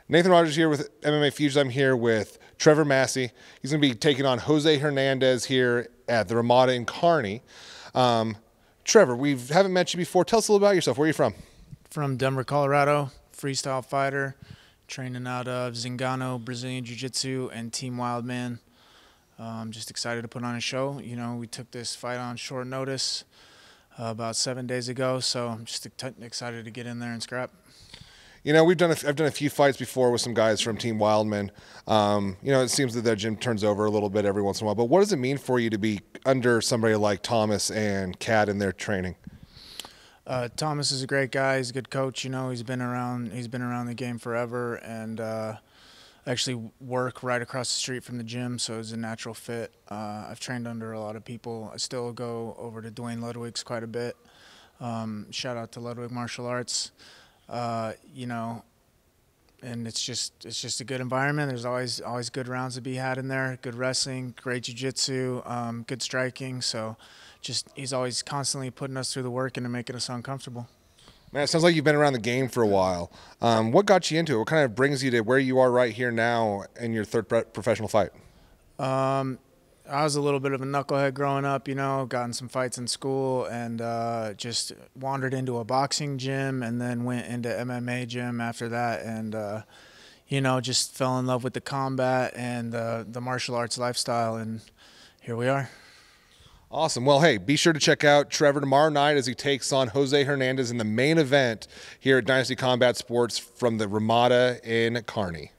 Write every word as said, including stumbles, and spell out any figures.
Nathan Rogers here with M M A Fusion. I'm here with Trevor Massey. He's going to be taking on Jose Hernandez here at the Ramada in Kearney. Um, Trevor, we haven't met you before. Tell us a little about yourself. Where are you from? From Denver, Colorado, freestyle fighter, training out of Zingano, Brazilian Jiu-Jitsu, and Team Wildman. I'm just excited to put on a show. You know, we took this fight on short notice uh, about seven days ago, so I'm just excited to get in there and scrap. You know, we've done a, I've done a few fights before with some guys from Team Wildman. Um, you know, it seems that their gym turns over a little bit every once in a while. But what does it mean for you to be under somebody like Thomas and Kat in their training? Uh, Thomas is a great guy. He's a good coach. You know, he's been around. He's been around the game forever, and uh, actually work right across the street from the gym, so it's a natural fit. Uh, I've trained under a lot of people. I still go over to Dwayne Ludwig's quite a bit. Um, shout out to Ludwig Martial Arts. Uh, you know, and it's just it's just a good environment. There's always always good rounds to be had in there. Good wrestling, great jiu-jitsu, um, good striking. So, just he's always constantly putting us through the work and making us uncomfortable. Man, it sounds like you've been around the game for a while. Um, what got you into it? What kind of brings you to where you are right here now in your third professional fight? Um, I was a little bit of a knucklehead growing up, you know, got in some fights in school, and uh, just wandered into a boxing gym and then went into M M A gym after that, and, uh, you know, just fell in love with the combat and uh, the martial arts lifestyle, and here we are. Awesome. Well, hey, be sure to check out Trevor tomorrow night as he takes on Jose Hernandez in the main event here at Dynasty Combat Sports from the Ramada in Kearney.